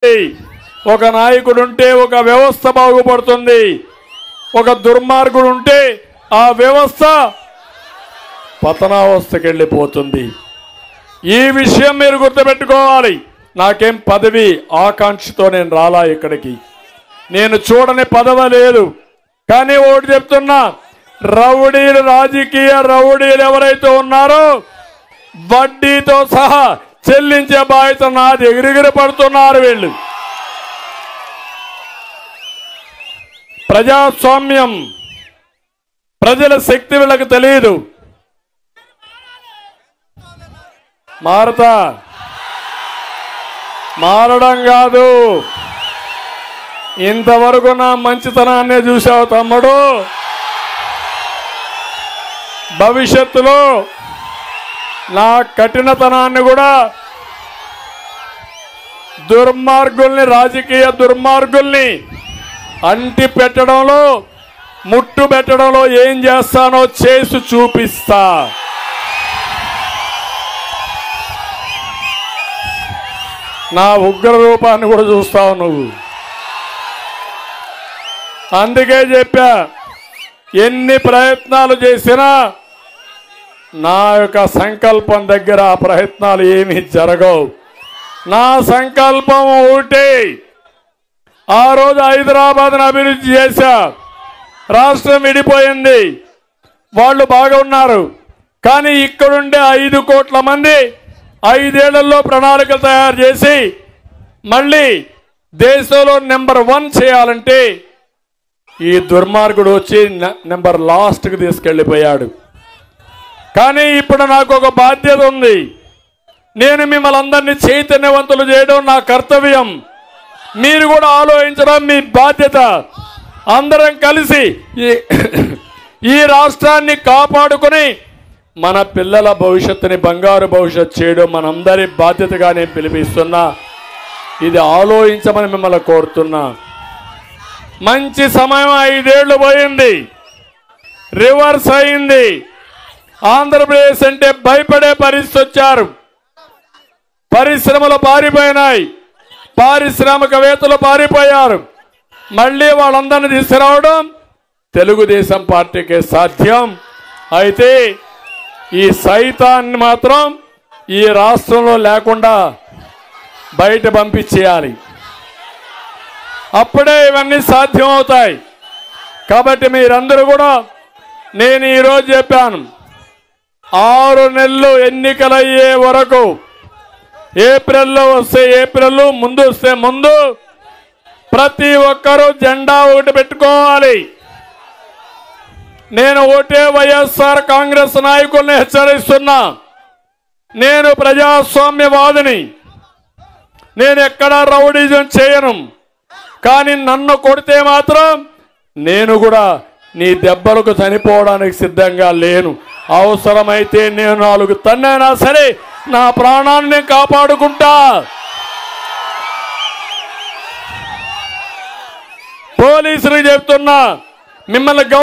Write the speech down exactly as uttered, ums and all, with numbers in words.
బాగుపడుతుంది, ఒక నాయకుడు ఉంటే ఒక వ్యవస్థ బాగుపడుతుంది, ఒక దుర్మార్గుడు ఉంటే ఆ వ్యవస్థ పతనావస్థకి వెళ్ళిపోతుంది. ఈ విషయం మీరు గుర్తుపెట్టుకోవాలి. నాకేం పదవి ఆకాంక్షతో నేను రాలా ఇక్కడికి, నేను చూడని పదవి లేదు. కానీ ఒకటి చెప్తున్నా, రౌడీలు, రాజకీయ రౌడీలు ఎవరైతే ఉన్నారో వడ్డీతో సహా చెల్లించే బాధ్యత నాది. ఎగిరిగిరి పడుతున్నారు వీళ్ళు. ప్రజాస్వామ్యం, ప్రజల శక్తి వీళ్ళకి తెలియదు. మారతా మారడం కాదు, ఇంతవరకు నా మంచితనాన్నే చూసావు తమ్ముడు. భవిష్యత్తులో నా కఠినతనాన్ని కూడా దుర్మార్గుల్ని, రాజకీయ దుర్మార్గుల్ని అంటి పెట్టడంలో, ముట్టు పెట్టడంలో ఏం చేస్తానో చేసి చూపిస్తా. నా ఉగ్ర రూపాన్ని కూడా చూస్తావు నువ్వు. అందుకే చెప్పా, ఎన్ని ప్రయత్నాలు చేసినా నా యొక్క సంకల్పం దగ్గర ఆ ప్రయత్నాలు ఏమీ జరగవు. నా సంకల్పం ఒకటి, ఆ రోజు హైదరాబాద్ను అభివృద్ధి చేశా. రాష్ట్రం విడిపోయింది, వాళ్ళు బాగా ఉన్నారు. కానీ ఇక్కడుండే ఐదు కోట్ల మంది ఐదేళ్లలో ప్రణాళికలు తయారు చేసి మళ్ళీ దేశంలో నెంబర్ వన్ చేయాలంటే ఈ దుర్మార్గుడు వచ్చి నెంబర్ లాస్ట్కి తీసుకెళ్ళిపోయాడు. కానీ ఇప్పుడు నాకు ఒక బాధ్యత ఉంది. నేను మిమ్మల్ని అందరినీ చైతన్యవంతులు చేయడం నా కర్తవ్యం. మీరు కూడా ఆలోచించడం మీ బాధ్యత. అందరం కలిసి ఈ రాష్ట్రాన్ని కాపాడుకొని మన పిల్లల భవిష్యత్తుని బంగారు భవిష్యత్తు చేయడం మనందరి బాధ్యతగా నేను పిలిపిస్తున్నా. ఇది ఆలోచించమని మిమ్మల్ని కోరుతున్నా. మంచి సమయం, ఐదేళ్లు పోయింది, రివర్స్ అయింది. ఆంధ్రప్రదేశ్ అంటే భయపడే పరిస్థితి వచ్చారు. పరిశ్రమలు పారిపోయినాయి, పారిశ్రామికవేత్తలు పారిపోయారు. మళ్ళీ వాళ్ళందరినీ తీసుకురావడం తెలుగుదేశం పార్టీకే సాధ్యం. అయితే ఈ సైతాన్ని మాత్రం ఈ రాష్ట్రంలో లేకుండా బయట పంపించేయాలి. అప్పుడే ఇవన్నీ సాధ్యం అవుతాయి. కాబట్టి మీరందరూ కూడా, నేను ఈరోజు చెప్పాను, ఆరు నెలలు ఎన్నికలయ్యే వరకు, ఏప్రిల్లో వస్తే ఏప్రిల్, ముందు వస్తే ముందు, ప్రతి ఒక్కరూ జెండా ఒకటి పెట్టుకోవాలి. నేను ఒకటే వైఎస్ఆర్ కాంగ్రెస్ నాయకుల్ని హెచ్చరిస్తున్నా, నేను ప్రజాస్వామ్యవాదిని, నేను ఎక్కడా రౌడీజం చేయను. కానీ నన్ను కొడితే మాత్రం నేను కూడా నీ దెబ్బలకు చనిపోవడానికి సిద్ధంగా లేను. అవసరమైతే నేను నాలుగు తన్నైనా సరే నా ప్రాణాన్ని కాపాడుకుంటా. పోలీసులు చెప్తున్నా, మిమ్మల్ని